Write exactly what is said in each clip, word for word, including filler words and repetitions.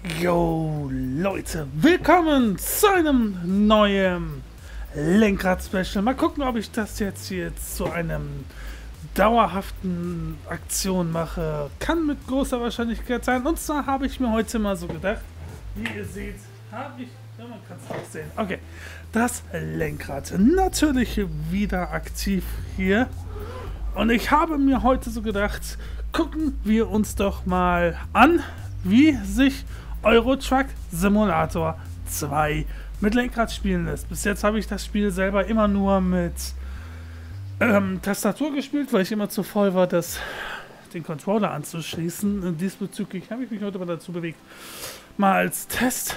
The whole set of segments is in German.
Yo Leute, willkommen zu einem neuen Lenkrad-Special. Mal gucken, ob ich das jetzt hier zu einem dauerhaften Aktion mache. Kann mit großer Wahrscheinlichkeit sein. Und zwar habe ich mir heute mal so gedacht, wie ihr seht, habe ich, ja, man kann es auch sehen, okay, das Lenkrad natürlich wieder aktiv hier. Und ich habe mir heute so gedacht, gucken wir uns doch mal an, wie sich Euro Truck Simulator zwei mit Lenkrad spielen lässt. Bis jetzt habe ich das Spiel selber immer nur mit ähm, Tastatur gespielt, weil ich immer zu voll war, das, den Controller anzuschließen. Und diesbezüglich habe ich mich heute mal dazu bewegt, mal als Test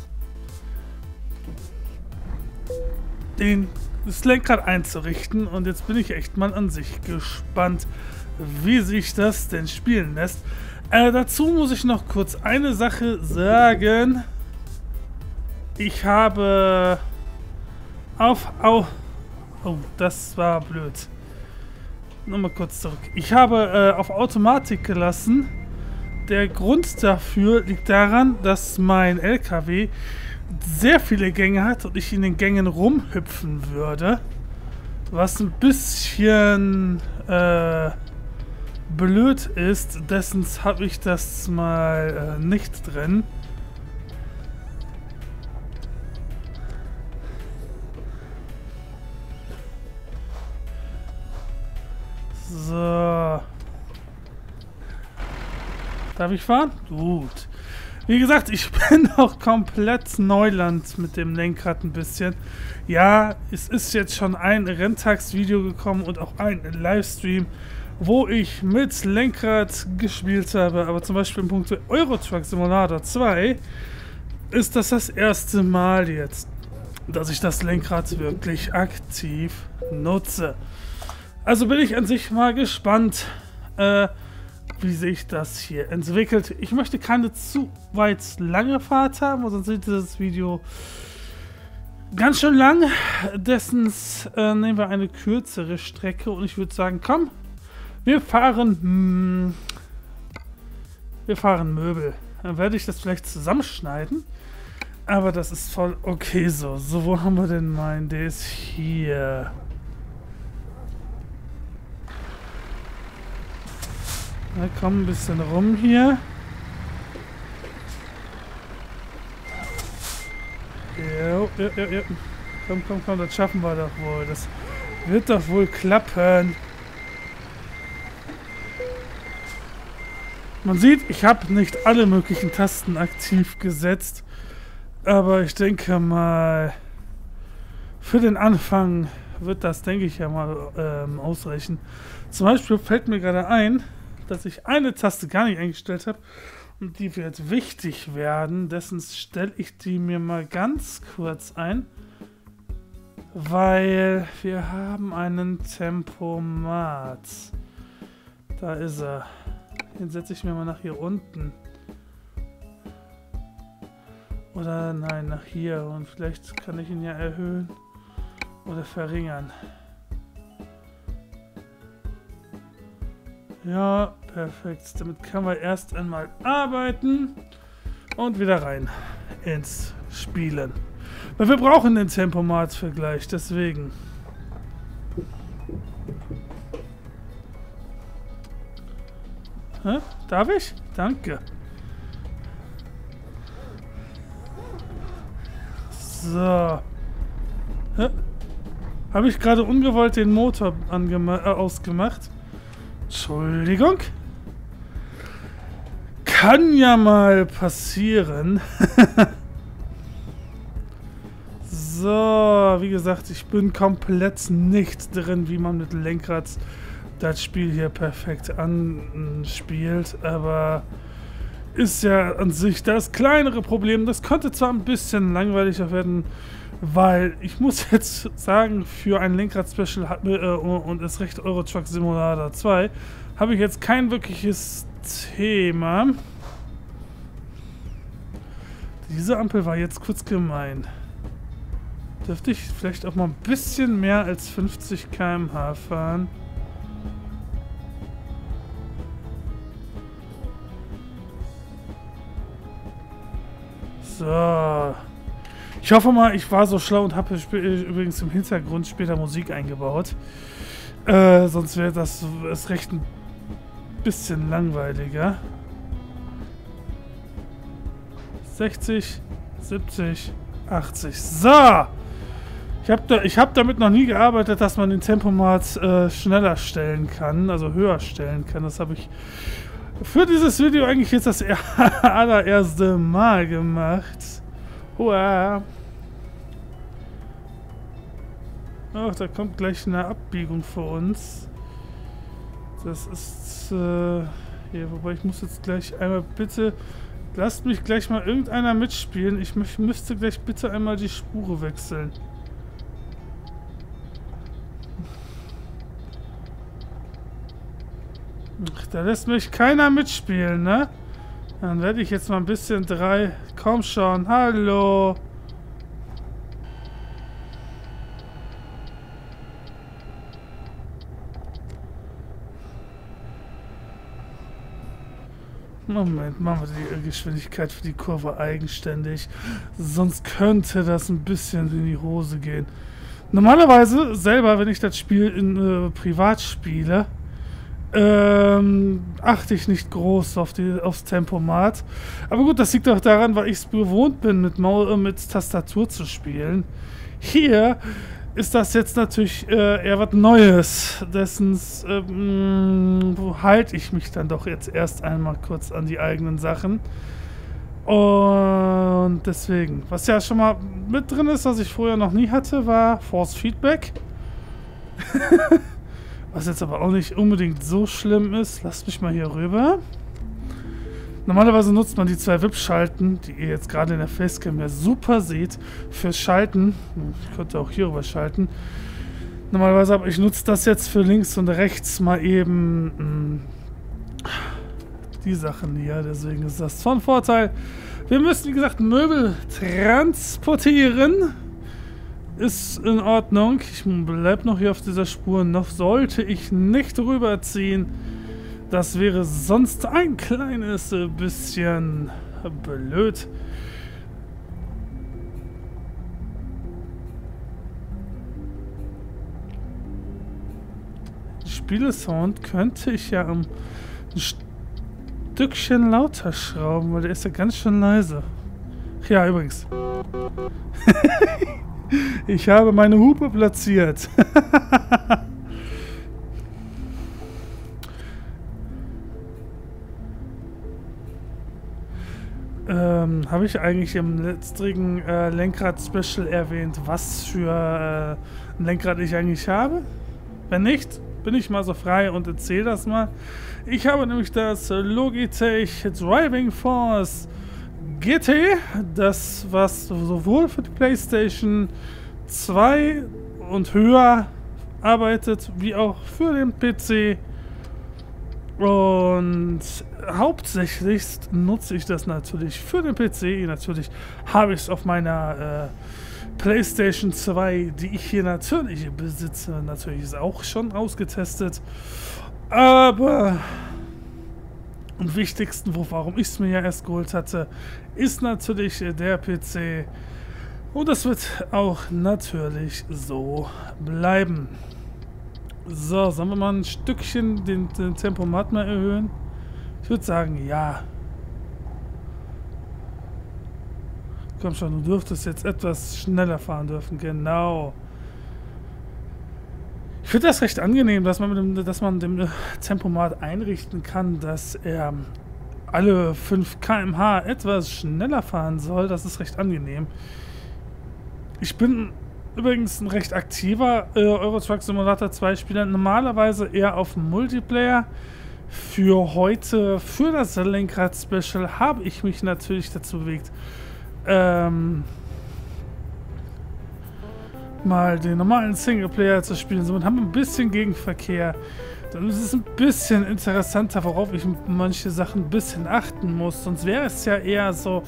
den, das Lenkrad einzurichten. Und jetzt bin ich echt mal an sich gespannt, wie sich das denn spielen lässt. Äh, dazu muss ich noch kurz eine Sache sagen. Ich habe auf... Au, oh, das war blöd. Nochmal kurz zurück. Ich habe äh, auf Automatik gelassen. Der Grund dafür liegt daran, dass mein L K W sehr viele Gänge hat und ich in den Gängen rumhüpfen würde. Was ein bisschen... Äh, blöd ist, dessen habe ich das mal äh, nicht drin. So. Darf ich fahren? Gut. Wie gesagt, ich bin auch komplett Neuland mit dem Lenkrad ein bisschen. Ja, es ist jetzt schon ein Renntags-Video gekommen und auch ein Livestream, wo ich mit Lenkrad gespielt habe, aber zum Beispiel im Punkt Euro Truck Simulator zwei ist das das erste Mal jetzt, dass ich das Lenkrad wirklich aktiv nutze. Also bin ich an sich mal gespannt, äh, wie sich das hier entwickelt. Ich möchte keine zu weit lange Fahrt haben, sonst sieht das Video ganz schön lang. Dessen äh, nehmen wir eine kürzere Strecke und ich würde sagen, komm, Wir fahren... Hm, wir fahren Möbel. Dann werde ich das vielleicht zusammenschneiden. Aber das ist voll okay so. So, wo haben wir denn meinen? Der ist hier. Na komm, ein bisschen rum hier. Jo, ja, ja, ja. Komm, komm, komm, das schaffen wir doch wohl. Das wird doch wohl klappen. Man sieht, ich habe nicht alle möglichen Tasten aktiv gesetzt, aber ich denke mal, für den Anfang wird das, denke ich, ja mal ähm, ausreichen. Zum Beispiel fällt mir gerade ein, dass ich eine Taste gar nicht eingestellt habe und die wird wichtig werden. Dessen stelle ich die mir mal ganz kurz ein, weil wir haben einen Tempomat. Da ist er. Den setze ich mir mal nach hier unten. Oder nein, nach hier. Und vielleicht kann ich ihn ja erhöhen oder verringern. Ja, perfekt. Damit kann man erst einmal arbeiten und wieder rein ins Spielen. Weil wir brauchen den Tempomat-Vergleich, deswegen. Hä? Darf ich? Danke. So. Hä? Habe ich gerade ungewollt den Motor äh, ausgemacht? Entschuldigung. Kann ja mal passieren. So, wie gesagt, ich bin komplett nicht drin, wie man mit Lenkrad das Spiel hier perfekt anspielt, aber ist ja an sich das kleinere Problem. Das könnte zwar ein bisschen langweiliger werden, weil ich muss jetzt sagen, für ein Lenkrad-Special äh, und es recht Euro Truck Simulator zwei habe ich jetzt kein wirkliches Thema. Diese Ampel war jetzt kurz gemein. Dürfte ich vielleicht auch mal ein bisschen mehr als fünfzig Kilometer pro Stunde fahren? So. Ich hoffe mal, ich war so schlau und habe übrigens im Hintergrund später Musik eingebaut. Äh, sonst wäre das ist recht ein bisschen langweiliger. sechzig, siebzig, achtzig. So! Ich habe da, ich hab damit noch nie gearbeitet, dass man den Tempomat äh, schneller stellen kann, also höher stellen kann. Das habe ich für dieses Video eigentlich jetzt das allererste Mal gemacht. Hua! Ach, da kommt gleich eine Abbiegung für uns. Das ist äh, hier, wobei ich muss jetzt gleich einmal bitte... Lasst mich gleich mal irgendeiner mitspielen. Ich mü müsste gleich bitte einmal die Spur wechseln. Ach, da lässt mich keiner mitspielen, ne? Dann werde ich jetzt mal ein bisschen drei... Komm schon, hallo! Moment, machen wir die Geschwindigkeit für die Kurve eigenständig. Sonst könnte das ein bisschen in die Hose gehen. Normalerweise selber, wenn ich das Spiel in äh, privat spiele, ähm, achte ich nicht groß auf die, aufs Tempomat. Aber gut, das liegt auch daran, weil ich es gewohnt bin, mit, Maul, äh, mit Tastatur zu spielen. Hier ist das jetzt natürlich äh, eher was Neues. Dessen ähm, halte ich mich dann doch jetzt erst einmal kurz an die eigenen Sachen. Und deswegen, was ja schon mal mit drin ist, was ich vorher noch nie hatte, war Force Feedback. Was jetzt aber auch nicht unbedingt so schlimm ist. Lasst mich mal hier rüber. Normalerweise nutzt man die zwei W I P-Schalten, die ihr jetzt gerade in der Facecam ja super seht, fürs Schalten. Ich könnte auch hier rüber schalten. Normalerweise, aber ich nutze das jetzt für links und rechts mal eben mh, die Sachen hier. Deswegen ist das von Vorteil. Wir müssen, wie gesagt, Möbel transportieren. Ist in Ordnung. Ich bleibe noch hier auf dieser Spur. Noch sollte ich nicht rüberziehen. Das wäre sonst ein kleines bisschen blöd. Spielesound könnte ich ja ein Stückchen lauter schrauben, weil der ist ja ganz schön leise. Ach ja, übrigens. Ich habe meine Hupe platziert. Ähm, habe ich eigentlich im letztrigen äh, Lenkrad-Special erwähnt, was für äh, ein Lenkrad ich eigentlich habe? Wenn nicht, bin ich mal so frei und erzähle das mal. Ich habe nämlich das Logitech Driving Force G T, das was sowohl für die PlayStation zwei und höher arbeitet, wie auch für den P C. Und hauptsächlich nutze ich das natürlich für den P C. Natürlich habe ich es auf meiner äh, PlayStation zwei, die ich hier natürlich besitze, natürlich ist auch schon ausgetestet. Aber am wichtigsten, warum ich es mir ja erst geholt hatte, ist natürlich der P C. Und das wird auch natürlich so bleiben. So, sollen wir mal ein Stückchen den, den Tempomat mal erhöhen? Ich würde sagen, ja. Komm schon, du dürftest jetzt etwas schneller fahren dürfen. Genau. Ich finde das recht angenehm, dass man, mit dem, dass man dem Tempomat einrichten kann, dass er alle fünf Kilometer pro Stunde etwas schneller fahren soll. Das ist recht angenehm. Ich bin übrigens ein recht aktiver äh, Euro Truck Simulator zwei Spieler, normalerweise eher auf Multiplayer. Für heute, für das Lenkrad-Special, habe ich mich natürlich dazu bewegt, ähm, mal den normalen Singleplayer zu spielen. Somit haben wir ein bisschen Gegenverkehr. Dann ist es ein bisschen interessanter, worauf ich manche Sachen ein bisschen achten muss. Sonst wäre es ja eher so...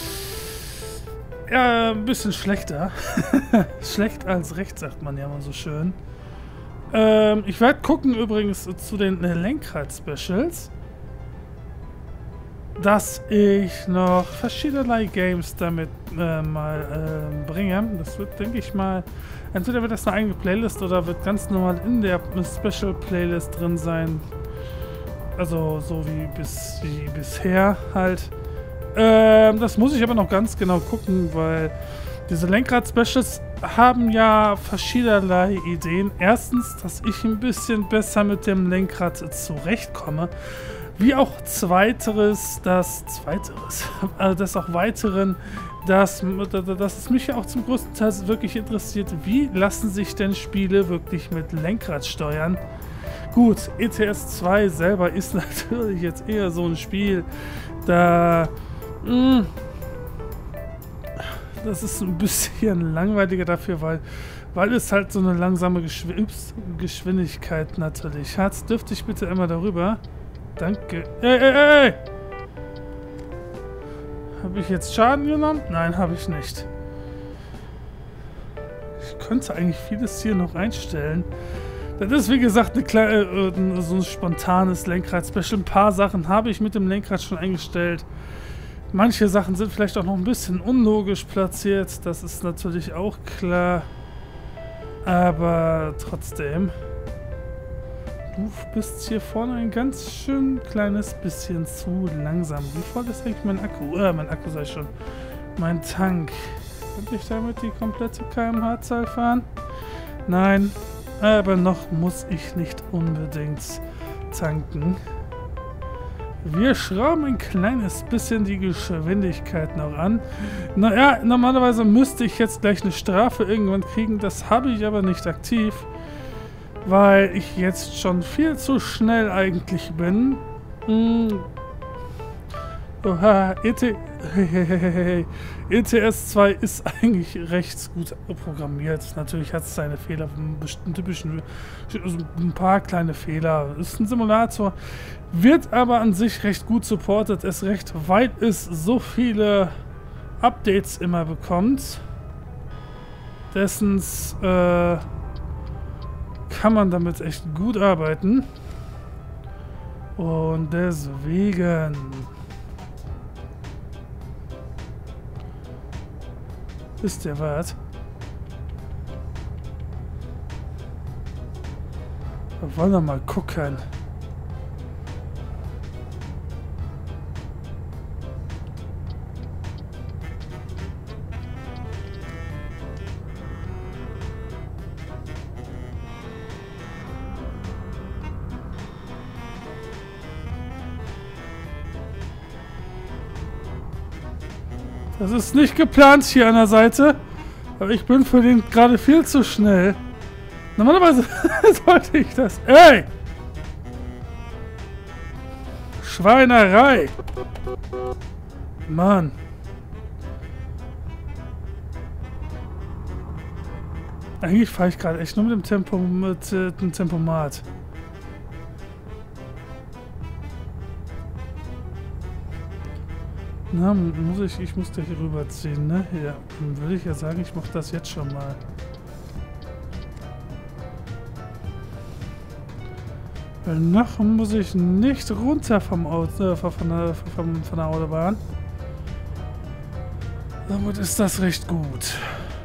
Ja, ein bisschen schlechter. Schlecht als recht, sagt man ja mal so schön. Ähm, ich werde gucken übrigens zu den äh, Lenkrad-Specials. dass ich noch verschiedene Games damit äh, mal äh, bringe. Das wird, denke ich mal, entweder wird das eine eigene Playlist oder wird ganz normal in der Special Playlist drin sein. Also so wie, bis, wie bisher halt. Ähm, das muss ich aber noch ganz genau gucken, weil diese Lenkrad-Specials haben ja verschiedenerlei Ideen. Erstens, dass ich ein bisschen besser mit dem Lenkrad zurechtkomme. Wie auch zweiteres, das zweiteres, also das auch weiteren, dass, dass es mich ja auch zum größten Teil wirklich interessiert, wie lassen sich denn Spiele wirklich mit Lenkrad steuern. Gut, E T S zwei selber ist natürlich jetzt eher so ein Spiel, da mh, das ist ein bisschen langweiliger dafür, weil, weil es halt so eine langsame Geschw Ups, Geschwindigkeit natürlich hat. Dürfte ich bitte immer darüber? Danke. Ey, ey, ey! Habe ich jetzt Schaden genommen? Nein, habe ich nicht. Ich könnte eigentlich vieles hier noch einstellen. Das ist wie gesagt eine kleine, äh, so ein spontanes Lenkrad-Special. Ein paar Sachen habe ich mit dem Lenkrad schon eingestellt. Manche Sachen sind vielleicht auch noch ein bisschen unlogisch platziert. Das ist natürlich auch klar. Aber trotzdem. Du bist hier vorne ein ganz schön kleines bisschen zu langsam. Wie voll ist eigentlich mein Akku? Äh, mein Akku sei schon. Mein Tank. Könnte ich damit die komplette K M H-Zahl fahren? Nein. Aber noch muss ich nicht unbedingt tanken. Wir schrauben ein kleines bisschen die Geschwindigkeit noch an. Naja, normalerweise müsste ich jetzt gleich eine Strafe irgendwann kriegen. Das habe ich aber nicht aktiv. Weil ich jetzt schon viel zu schnell eigentlich bin. Hm. Oha, E T E T S zwei ist eigentlich recht gut programmiert. Natürlich hat es seine Fehler, einen typischen, also ein paar kleine Fehler. Ist ein Simulator, wird aber an sich recht gut supportet. Es recht weit ist, so viele Updates immer bekommt. Dessens äh, kann man damit echt gut arbeiten. Und deswegen... Ist der was? Wir wollen wir mal gucken. Das ist nicht geplant hier an der Seite, aber ich bin für den gerade viel zu schnell. Normalerweise sollte ich das... Ey! Schweinerei! Mann. Eigentlich fahre ich gerade echt nur mit dem Tempo, mit äh, dem Tempomat. Na, muss ich, ich muss da hier rüberziehen, ne? Ja, dann würde ich ja sagen, ich mache das jetzt schon mal. Weil noch muss ich nicht runter vom Auto, äh, von, der, von, von der Autobahn. Damit ist das recht gut.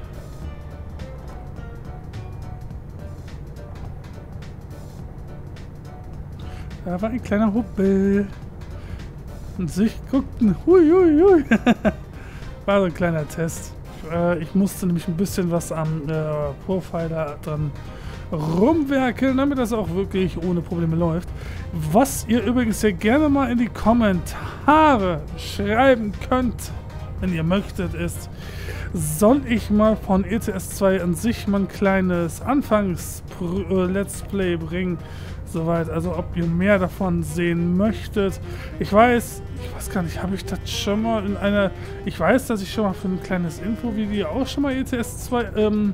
Da war ein kleiner Hubbel. Und sich guckten, hui, hui, hui. War so ein kleiner Test. Äh, ich musste nämlich ein bisschen was am äh, Profiler dran rumwerkeln, damit das auch wirklich ohne Probleme läuft. Was ihr übrigens ja gerne mal in die Kommentare schreiben könnt, wenn ihr möchtet, ist, soll ich mal von E T S zwei an sich mal ein kleines Anfangs-Let's Play bringen, soweit, also ob ihr mehr davon sehen möchtet. Ich weiß, ich weiß gar nicht, habe ich das schon mal in einer, ich weiß, dass ich schon mal für ein kleines Infovideo auch schon mal E T S zwei, ähm,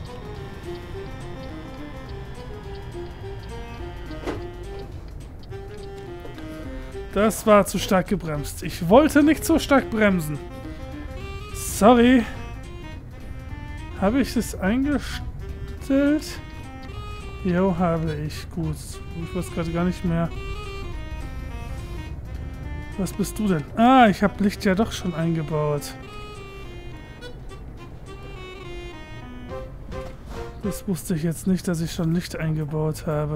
das war zu stark gebremst. Ich wollte nicht so stark bremsen. Sorry. Habe ich es eingestellt? Jo, habe ich. Gut. Ich weiß gerade gar nicht mehr. Was bist du denn? Ah, ich habe Licht ja doch schon eingebaut. Das wusste ich jetzt nicht, dass ich schon Licht eingebaut habe.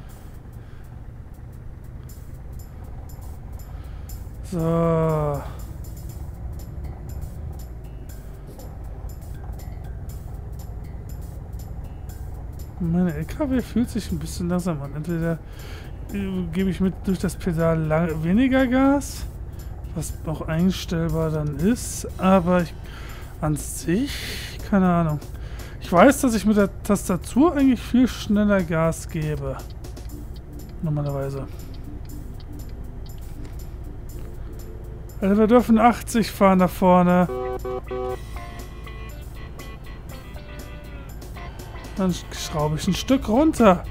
So. Meine L K W fühlt sich ein bisschen langsam an. Entweder äh, gebe ich mit durch das Pedal lang weniger Gas, was auch einstellbar dann ist, aber ich, an sich, keine Ahnung. Ich weiß, dass ich mit der Tastatur eigentlich viel schneller Gas gebe. Normalerweise. Also wir dürfen achtzig fahren da vorne. Dann schraube ich ein Stück runter.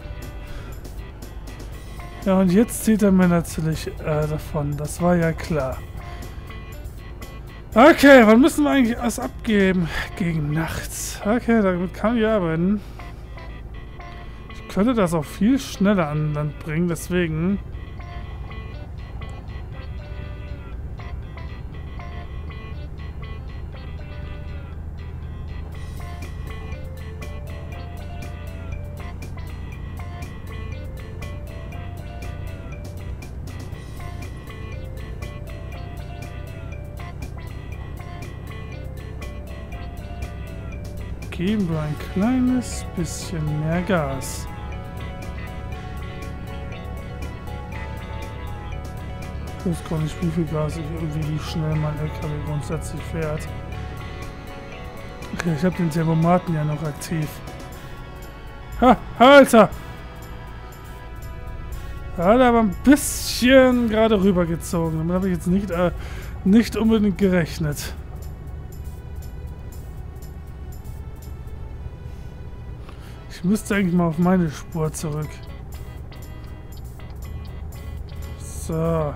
Ja, und jetzt zieht er mir natürlich äh, davon. Das war ja klar. Okay, wann müssen wir eigentlich was abgeben? Gegen nachts. Okay, damit kann ich arbeiten. Ich könnte das auch viel schneller an Land bringen, deswegen... Geben wir ein kleines bisschen mehr Gas. Ich weiß gar nicht, wie viel Gas ich irgendwie, wie schnell mein L K W grundsätzlich fährt. Okay, ich habe den Servomaten ja noch aktiv. Ha, Alter! Hat aber ein bisschen gerade rübergezogen. Damit habe ich jetzt nicht, äh, nicht unbedingt gerechnet. Ich müsste eigentlich mal auf meine Spur zurück. So.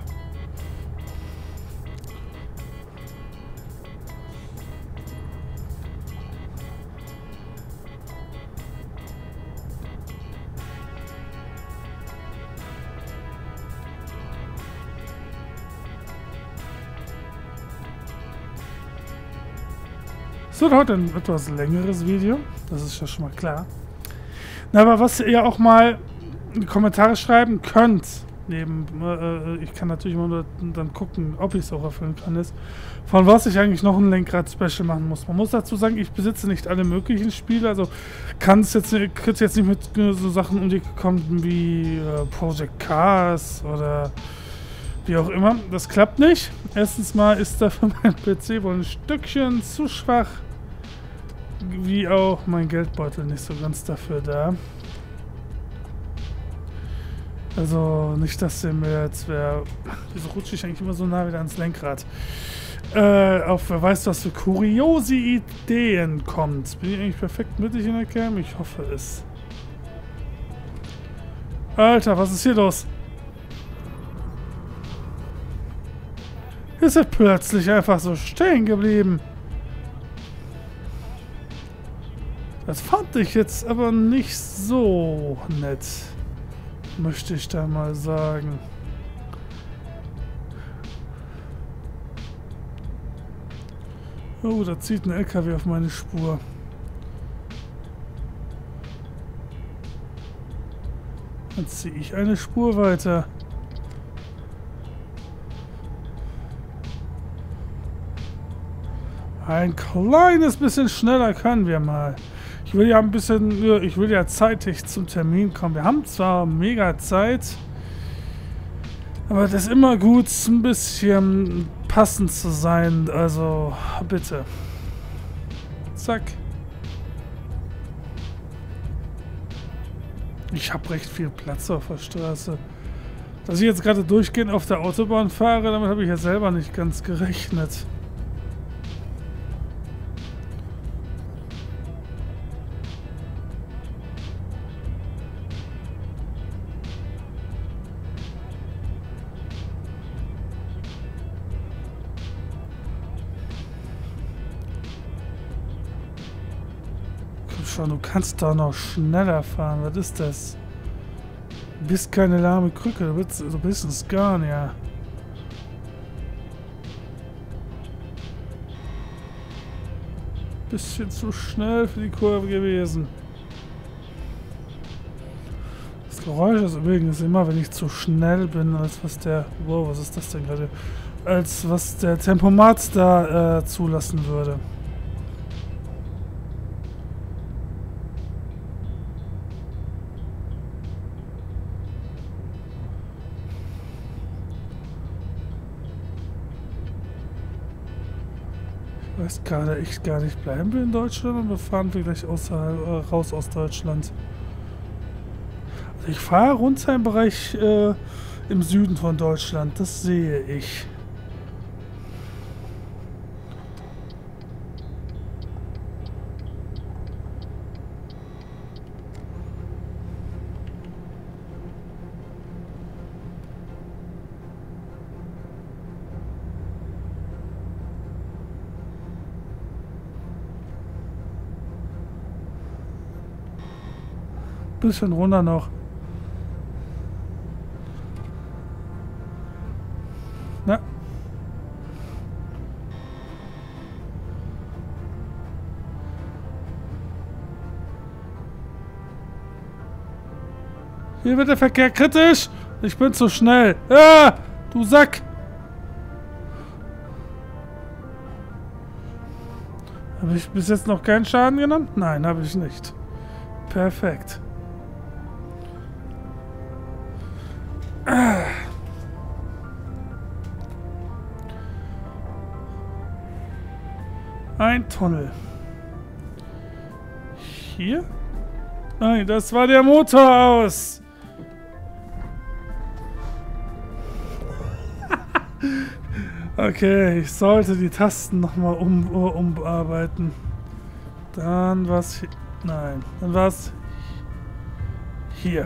Es wird heute ein etwas längeres Video. Das ist ja schon mal klar. Na, aber was ihr auch mal in die Kommentare schreiben könnt, neben, äh, ich kann natürlich immer nur dann gucken, ob ich es auch erfüllen kann, ist, von was ich eigentlich noch ein Lenkrad-Special machen muss. Man muss dazu sagen, ich besitze nicht alle möglichen Spiele, also kann es jetzt, könnte jetzt nicht mit so Sachen um die kommen wie äh, Project Cars oder wie auch immer. Das klappt nicht. Erstens mal ist da für mein P C wohl ein Stückchen zu schwach. Wie auch mein Geldbeutel nicht so ganz dafür da. Also nicht, dass der mir jetzt wäre. Wieso rutsche ich eigentlich immer so nah wieder ans Lenkrad? Äh, auf wer weiß, was für kuriose Ideen kommt. Bin ich eigentlich perfekt mittig in der Cam? Ich hoffe es. Alter, was ist hier los? Ist er plötzlich einfach so stehen geblieben? Das fand ich jetzt aber nicht so nett, möchte ich da mal sagen. Oh, da zieht ein L K W auf meine Spur. Dann ziehe ich eine Spur weiter. Ein kleines bisschen schneller können wir mal. Ich will ja ein bisschen, ich will ja zeitig zum Termin kommen. Wir haben zwar mega Zeit, aber das ist immer gut, ein bisschen passend zu sein. Also, bitte. Zack. Ich habe recht viel Platz auf der Straße. Dass ich jetzt gerade durchgehend auf der Autobahn fahre, damit habe ich ja selber nicht ganz gerechnet. Schon, du kannst doch noch schneller fahren. Was ist das? Du bist keine lahme Krücke, du bist, du bist ein Scania. Bisschen zu schnell für die Kurve gewesen. Das Geräusch ist übrigens immer, wenn ich zu schnell bin, als was der... Wow, was ist das denn gerade? Als was der Tempomat da äh, zulassen würde. Ich weiß gerade echt gar nicht. Bleiben wir in Deutschland oder fahren wir gleich außerhalb, äh, raus aus Deutschland? Also ich fahre runter im Bereich äh, im Süden von Deutschland. Das sehe ich. Bisschen runter noch. Na. Hier wird der Verkehr kritisch. Ich bin zu schnell. Ah, du Sack. Habe ich bis jetzt noch keinen Schaden genommen? Nein, habe ich nicht. Perfekt. Ah. Ein Tunnel. Hier? Nein, das war der Motor aus. Okay, ich sollte die Tasten nochmal um, umarbeiten. Dann war's hier. Nein, dann war's hier.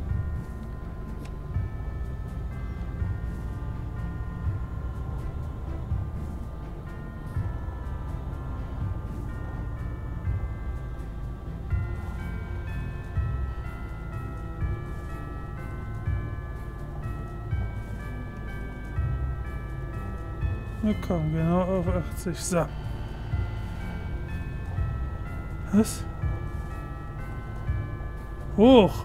Wir kommen genau auf achtzig. So. Was? Hoch.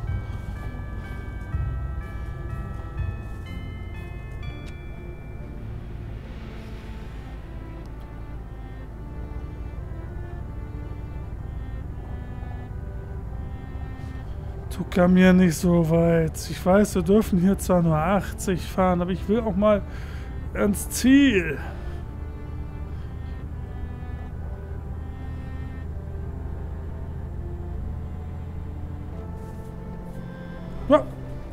Du kam mir nicht so weit. Ich weiß, wir dürfen hier zwar nur achtzig fahren, aber ich will auch mal ans Ziel. Ja.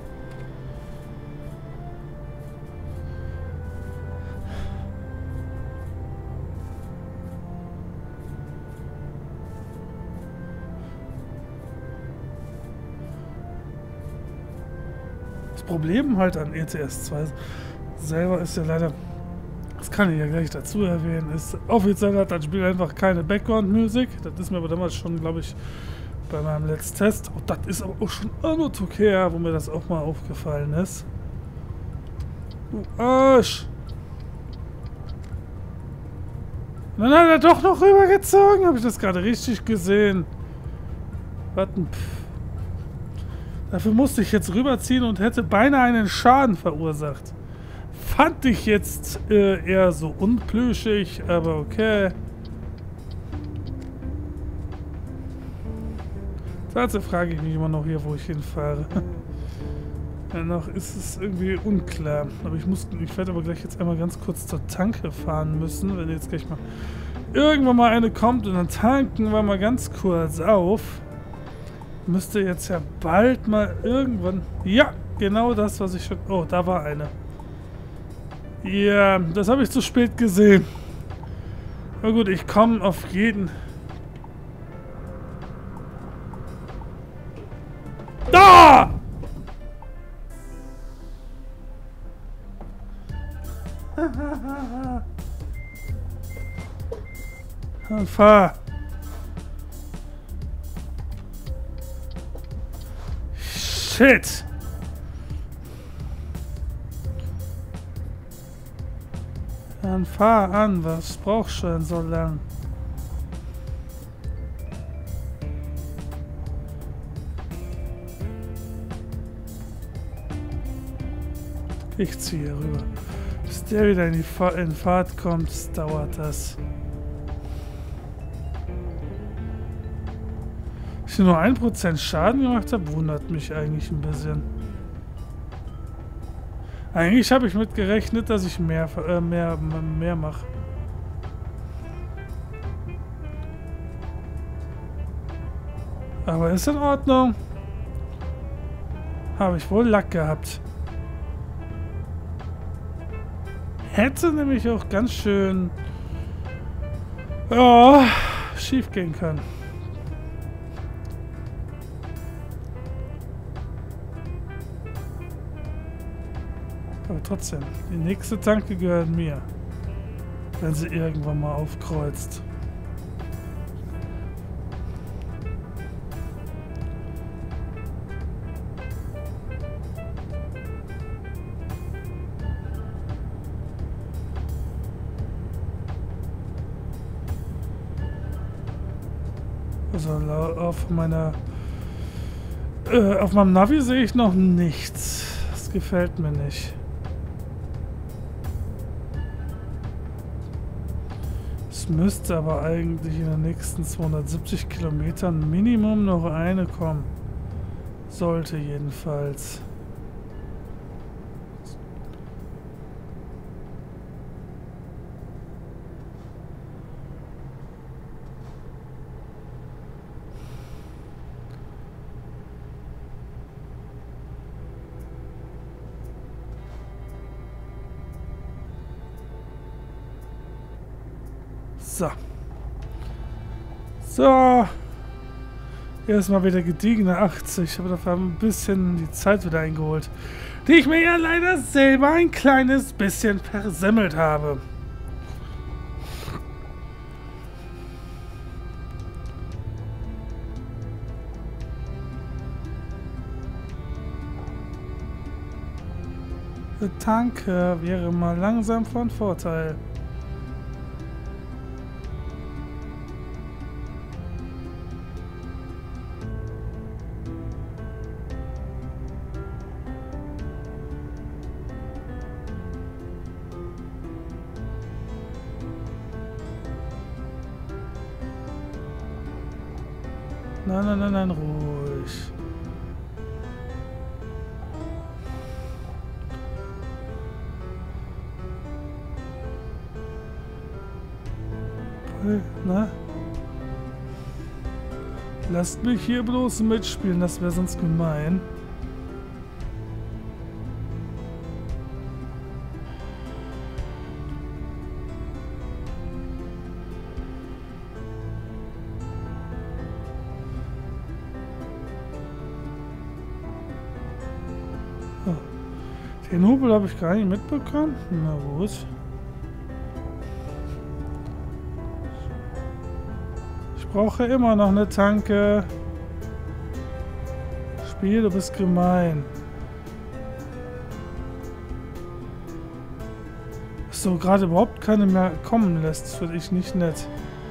Das Problem halt an E T S zwei selber ist ja leider, das kann ich ja gleich dazu erwähnen, ist, offiziell hat das Spiel einfach keine Background-Musik. Das ist mir aber damals schon, glaube ich, bei meinem Let's Test. Oh, das ist aber auch schon immer zu her, wo mir das auch mal aufgefallen ist. Du Arsch! Und dann hat er doch noch rübergezogen. Habe ich das gerade richtig gesehen? Warten. Dafür musste ich jetzt rüberziehen und hätte beinahe einen Schaden verursacht. Fand ich jetzt äh, eher so unplüschig, aber okay. Dazu frage ich mich immer noch hier, wo ich hinfahre. Ja, noch ist es irgendwie unklar. Aber ich muss, ich werde aber gleich jetzt einmal ganz kurz zur Tanke fahren müssen, wenn jetzt gleich mal irgendwann mal eine kommt und dann tanken wir mal ganz kurz auf. Müsste jetzt ja bald mal irgendwann... Ja, genau das, was ich schon... Oh, da war eine. Ja, das habe ich zu spät gesehen. Na gut, ich komme auf jeden... Da! Dann fahr. Shit. Dann fahr an, was brauchst du denn so lang? Ich ziehe rüber. Bis der wieder in die Fa in Fahrt kommt, dauert das. Dass ich nur ein Prozent Schaden gemacht habe, wundert mich eigentlich ein bisschen. Eigentlich habe ich mit gerechnet, dass ich mehr, äh, mehr, mehr mache. Aber ist in Ordnung. Habe ich wohl Lack gehabt. Hätte nämlich auch ganz schön oh, schief gehen können. Aber trotzdem, die nächste Tanke gehört mir. Wenn sie irgendwann mal aufkreuzt. Also auf meiner äh, auf meinem Navi sehe ich noch nichts. Das gefällt mir nicht. Es müsste aber eigentlich in den nächsten zweihundertsiebzig Kilometern Minimum noch eine kommen. Sollte jedenfalls. So. So. Erstmal wieder gediegene achtzig. Aber dafür haben wir ein bisschen die Zeit wieder eingeholt. Die ich mir ja leider selber ein kleines bisschen versemmelt habe. Der Tanke wäre mal langsam von Vorteil. Nein, nein, nein, nein, ruhig. Na? Lasst mich hier bloß mitspielen, das wäre sonst gemein. Den Hubel habe ich gar nicht mitbekommen. Na gut. Ich brauche immer noch eine Tanke. Spiel, du bist gemein. Dass du gerade überhaupt keine mehr kommen lässt, finde ich nicht nett.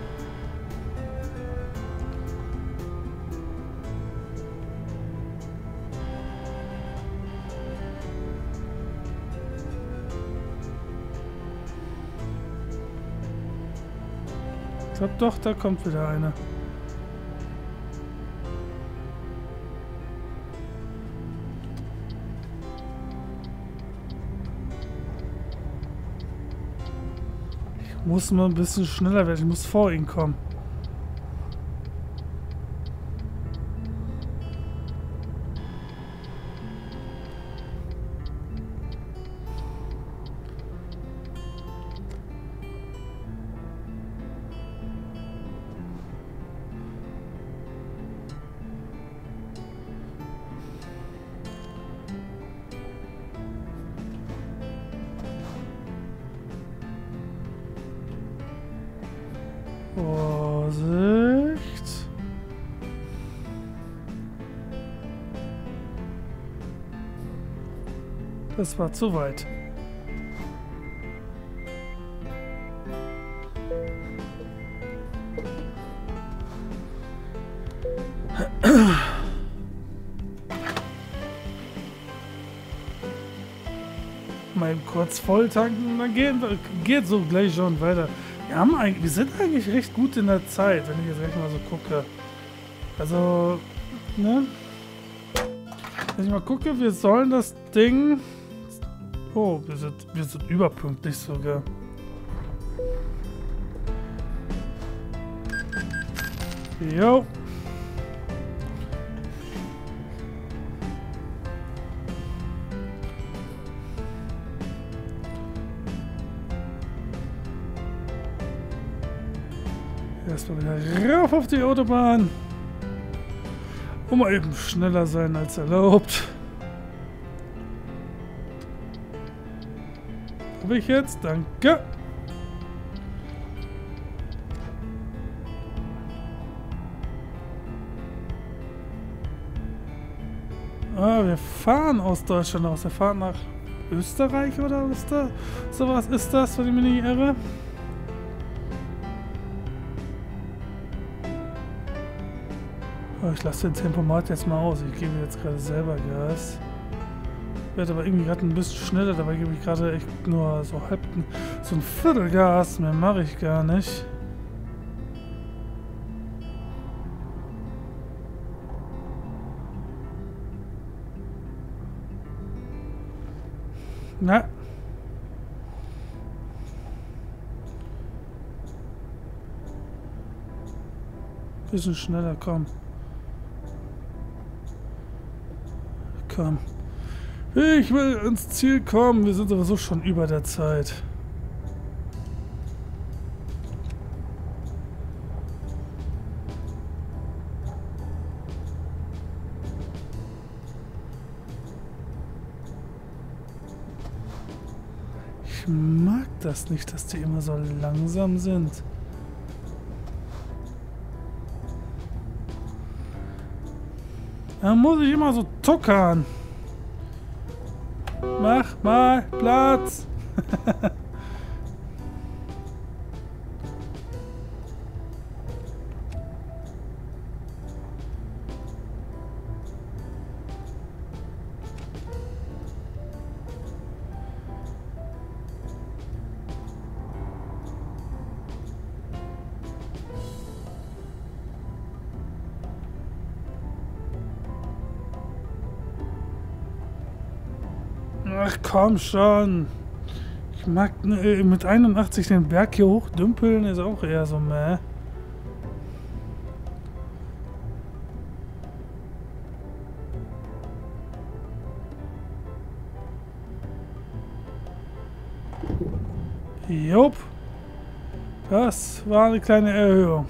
Ich glaube doch, da kommt wieder eine. Ich muss mal ein bisschen schneller werden. Ich muss vor ihn kommen. Vorsicht. Das war zu weit. kurz voll tanken und dann gehen wir, geht so gleich schon weiter. Wir, haben eigentlich, wir sind eigentlich recht gut in der Zeit, wenn ich jetzt gleich mal so gucke. Also, ne? Wenn ich mal gucke, wir sollen das Ding... Oh, wir sind, wir sind überpünktlich sogar. Jo. Erstmal wieder rauf auf die Autobahn. Und mal eben schneller sein als erlaubt. Habe ich jetzt? Danke. Ah, wir fahren aus Deutschland aus. Wir fahren nach Österreich oder was da? So was ist das, wenn ich mich nicht irre? Oh, ich lasse den Tempomat jetzt mal aus. Ich gebe jetzt gerade selber Gas. Ich werde aber irgendwie gerade ein bisschen schneller. Dabei gebe ich gerade echt nur so halb so ein Viertel Gas. Mehr mache ich gar nicht. Na. Bisschen schneller, komm. Komm. Ich will ins Ziel kommen. Wir sind sowieso schon über der Zeit. Ich mag das nicht, dass die immer so langsam sind. Da muss ich immer so tuckern. Mach mal Platz. Ach komm schon. Ich mag äh, mit einundachtzig den Berg hier hochdümpeln, ist auch eher so meh. Jupp. Das war eine kleine Erhöhung.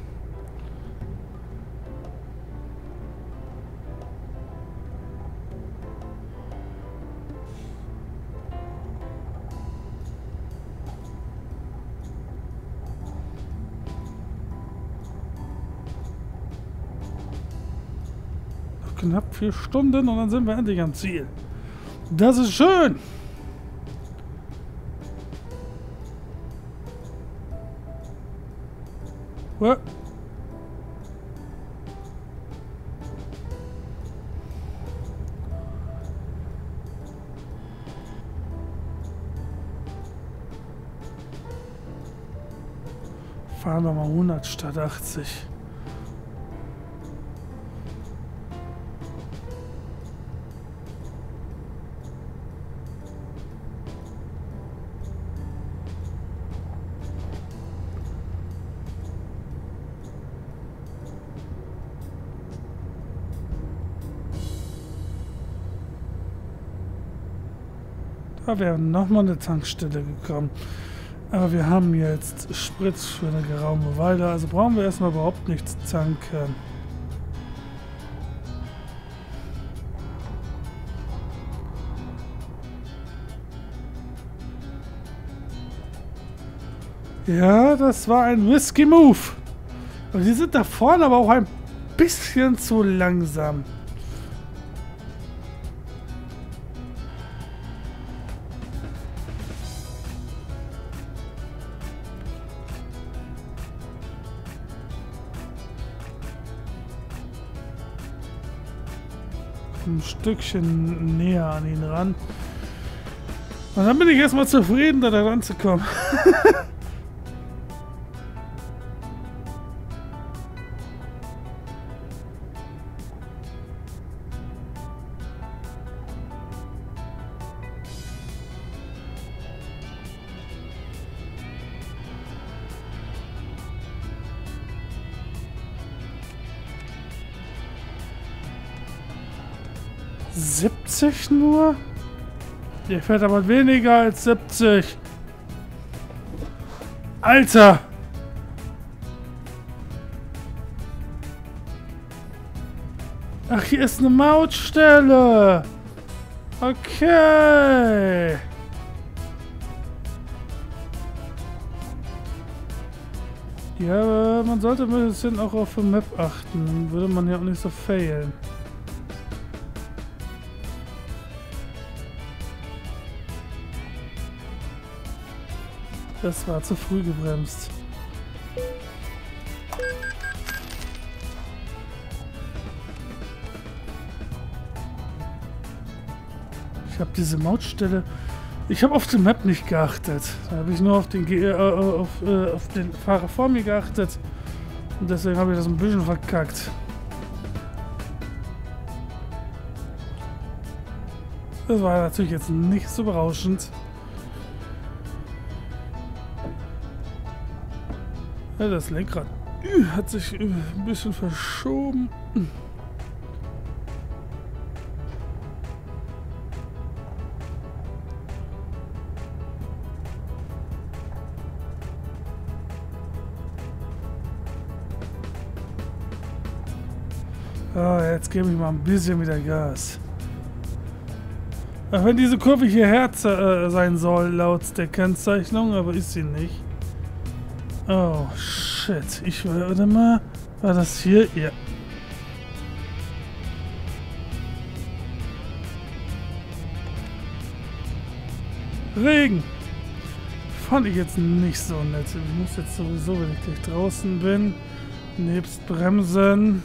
Knapp vier Stunden und dann sind wir endlich am Ziel. Das ist schön. What? Fahren wir mal hundert statt achtzig. Da wäre nochmal eine Tankstelle gekommen. Aber wir haben jetzt Sprit für eine geraume Weile, also brauchen wir erstmal überhaupt nichts tanken. Ja, das war ein risky Move. Aber die sind da vorne aber auch ein bisschen zu langsam. Ein Stückchen näher an ihn ran. Und dann bin ich erstmal zufrieden, da ranzukommen. siebzig nur? Ihr fährt aber weniger als siebzig. Alter! Ach, hier ist eine Mautstelle. Okay. Ja, aber man sollte ein bisschen auch auf die Map achten. Dann würde man ja auch nicht so failen. Das war zu früh gebremst. Ich habe diese Mautstelle... Ich habe auf die Map nicht geachtet. Da habe ich nur auf den, Ge äh, auf, äh, auf den Fahrer vor mir geachtet. Und deswegen habe ich das ein bisschen verkackt. Das war natürlich jetzt nicht so berauschend. Ja, das Lenkrad hat sich ein bisschen verschoben. Ah, jetzt gebe ich mal ein bisschen wieder Gas. Auch wenn diese Kurve hierher äh, sein soll, laut der Kennzeichnung, aber ist sie nicht. Oh, shit. Ich würde mal... War das hier? Ja. Regen. Fand ich jetzt nicht so nett. Ich muss jetzt sowieso, wenn ich gleich draußen bin, nebst bremsen.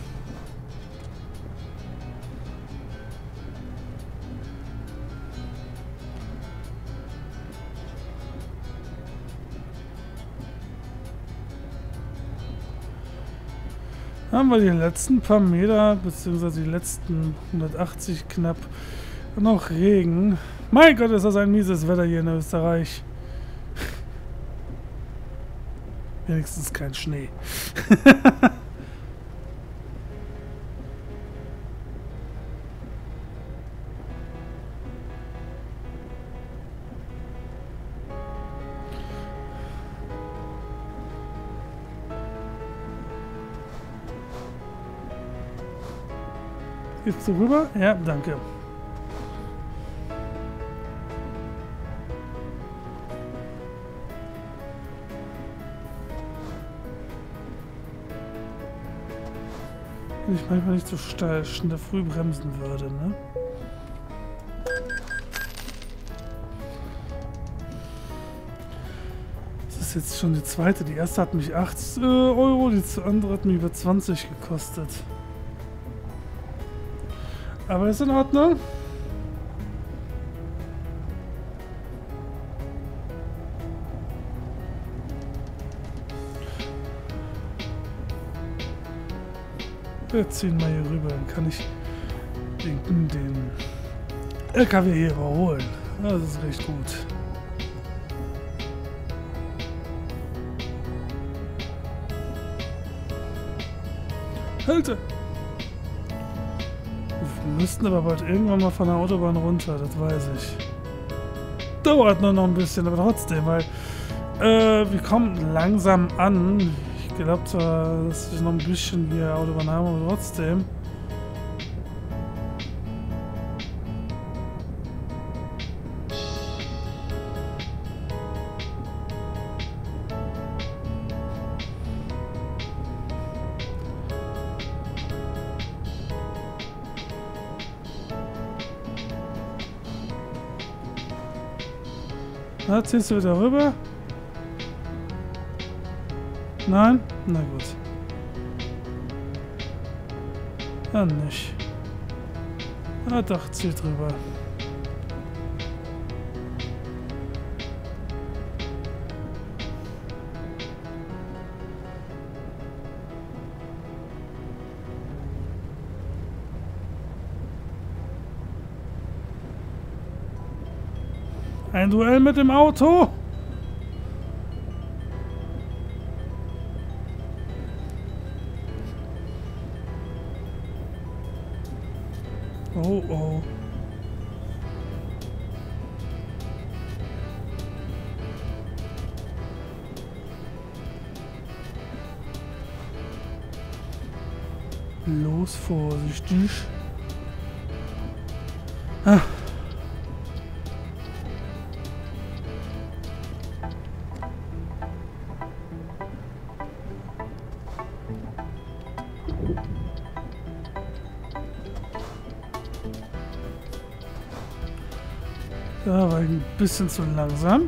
Haben wir die letzten paar Meter, beziehungsweise die letzten hundertachtzig knapp, noch Regen. Mein Gott, ist das ein mieses Wetter hier in Österreich. Wenigstens kein Schnee. Gehst du rüber? Ja, danke. Wenn ich manchmal nicht so steil, schnell früh bremsen würde, ne? Das ist jetzt schon die zweite. Die erste hat mich acht Euro, die andere hat mich über zwanzig gekostet. Aber ist in Ordnung. Wir ziehen mal hier rüber, dann kann ich den, den L K W hier überholen. Das ist recht gut. Halte! Wir müssten aber bald irgendwann mal von der Autobahn runter, das weiß ich. Dauert nur noch ein bisschen, aber trotzdem, weil äh, wir kommen langsam an. Ich glaube zwar, dass wir noch ein bisschen hier Autobahn haben, aber trotzdem. Na, ziehst du wieder rüber? Nein? Na gut. Dann nicht. Ah doch, zieh drüber. Ein Duell mit dem Auto. Oh oh. Los, vorsichtig. Ah. Da war ich ein bisschen zu langsam.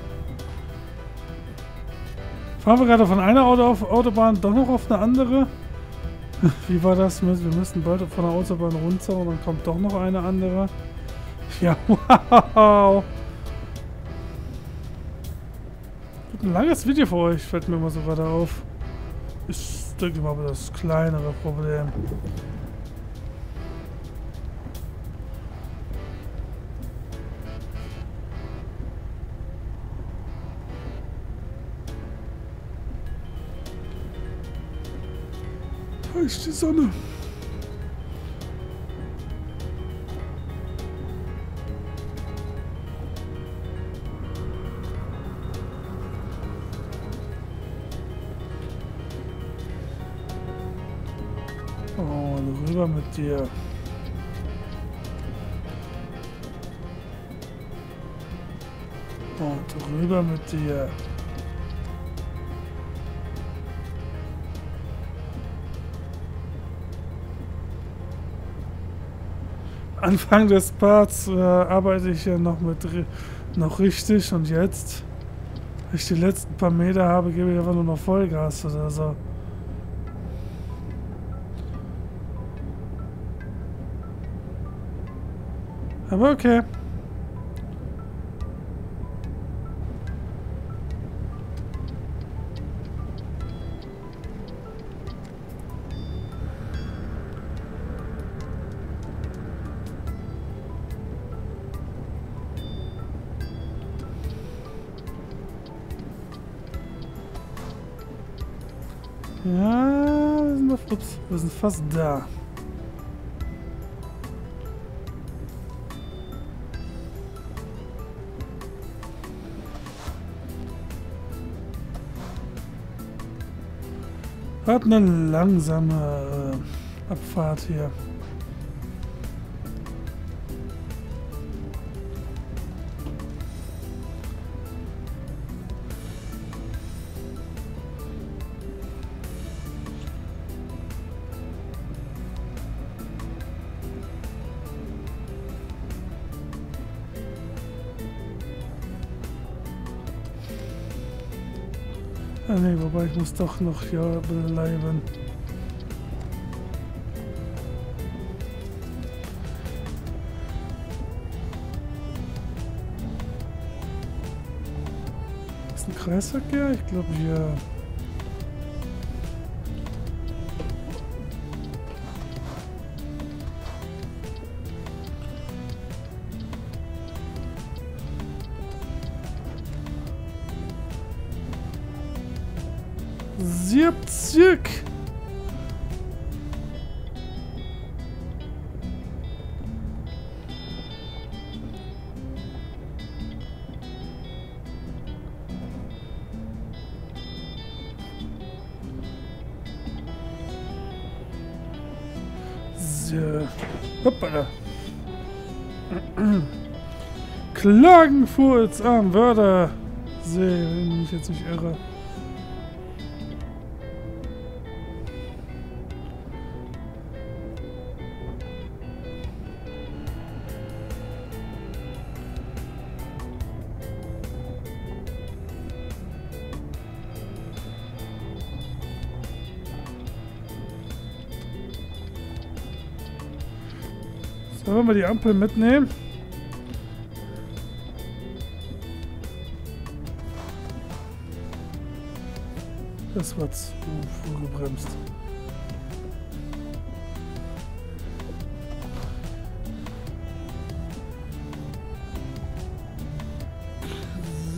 Fahren wir gerade von einer Auto auf Autobahn doch noch auf eine andere? Wie war das? Wir müssen bald von der Autobahn runter und dann kommt doch noch eine andere. Ja, wow! Ein langes Video für euch, fällt mir mal so gerade auf. Ich denke mal, aber das kleinere Problem. Da ist die Sonne. Oh, rüber mit dir. Und rüber mit dir. Anfang des Parts äh, arbeite ich ja noch mit noch richtig und jetzt, wenn ich die letzten paar Meter habe, gebe ich einfach nur noch Vollgas oder so. Aber okay. Ja, wir sind, auf, ups, wir sind fast da. Hat eine langsame äh, Abfahrt hier. Ah, nee, wobei ich muss doch noch hier bleiben. Ist ein Kreisverkehr? Ich glaube ja. siebzig! So. Hoppala. Klagenfurt am Wörthersee, wenn ich jetzt nicht irre. Sollen wir die Ampel mitnehmen? Das war zu früh gebremst.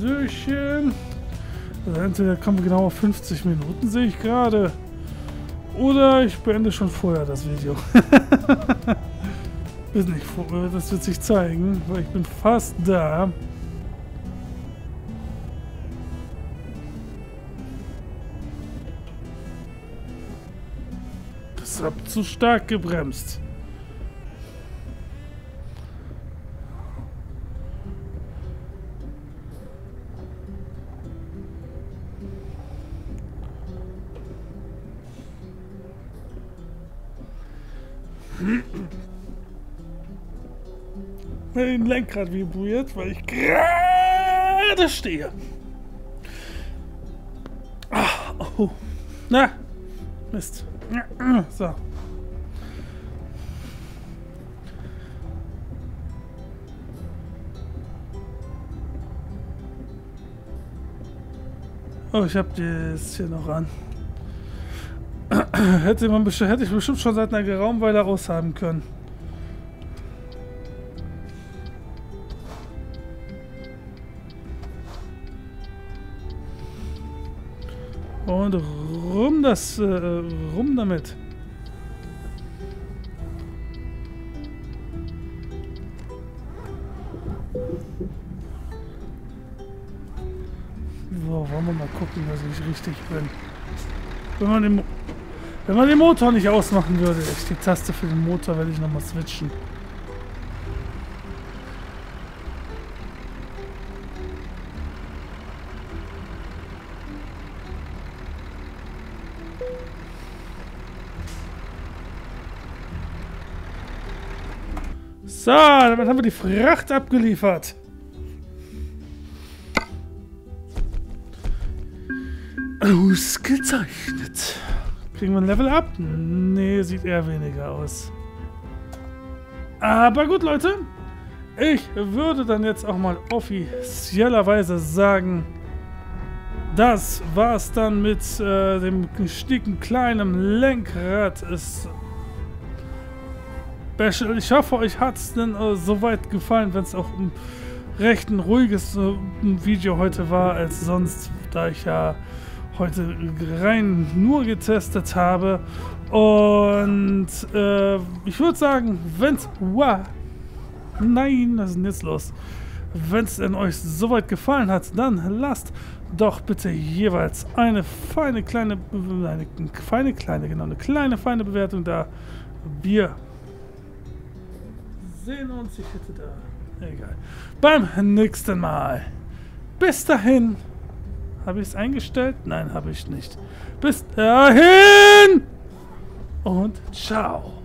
Hallöchen. Also entweder kommen wir genau auf fünfzig Minuten, sehe ich gerade. Oder ich beende schon vorher das Video. Ist nicht, das wird sich zeigen, weil ich bin fast da. Das hab zu stark gebremst. Mein Lenkrad vibriert, weil ich gerade stehe. Ach, oh. Na, Mist. So. Oh, ich hab das hier noch an. Hätte man bestimmt, hätte ich bestimmt schon seit einer geraumen Weile aushaben können. Und rum das, äh, rum damit. So, wollen wir mal gucken, dass ich richtig bin. Wenn man den, wenn man den Motor nicht ausmachen würde, echt die Taste für den Motor werde ich nochmal switchen. So, damit haben wir die Fracht abgeliefert. Ausgezeichnet. Kriegen wir ein Level up? Nee, sieht eher weniger aus. Aber gut, Leute. Ich würde dann jetzt auch mal offiziellerweise sagen, das war's dann mit äh, dem gestickten kleinen Lenkrad. Ist Special. Ich hoffe, euch hat es denn äh, soweit gefallen, wenn es auch ein recht ein ruhiges äh, Video heute war als sonst, da ich ja heute rein nur getestet habe. Und äh, ich würde sagen, wenn es... Wow, nein, was ist denn jetzt los? Wenn es denn euch soweit gefallen hat, dann lasst doch bitte jeweils eine feine kleine... Eine feine kleine, genau, eine kleine feine Bewertung da. Wir sehen uns, ich hätte da... Egal. Beim nächsten Mal. Bis dahin. Habe ich es eingestellt? Nein, habe ich nicht. Bis dahin. Und ciao.